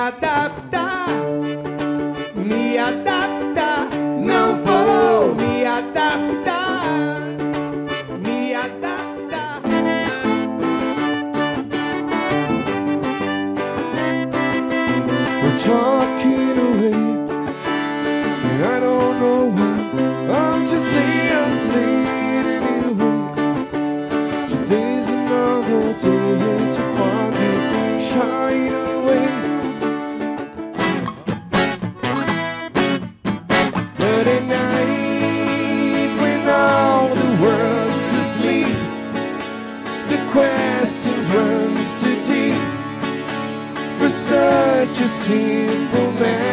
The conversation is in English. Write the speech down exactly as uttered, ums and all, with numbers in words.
adaptar, me adaptar, não vou me adaptar, me adaptar. We're talking away, and I don't know why. I'm just saying, I'm saying it anyway. Today's another day to find you shine away. But at night, when all the world's asleep, the questions run too deep for such a simple man.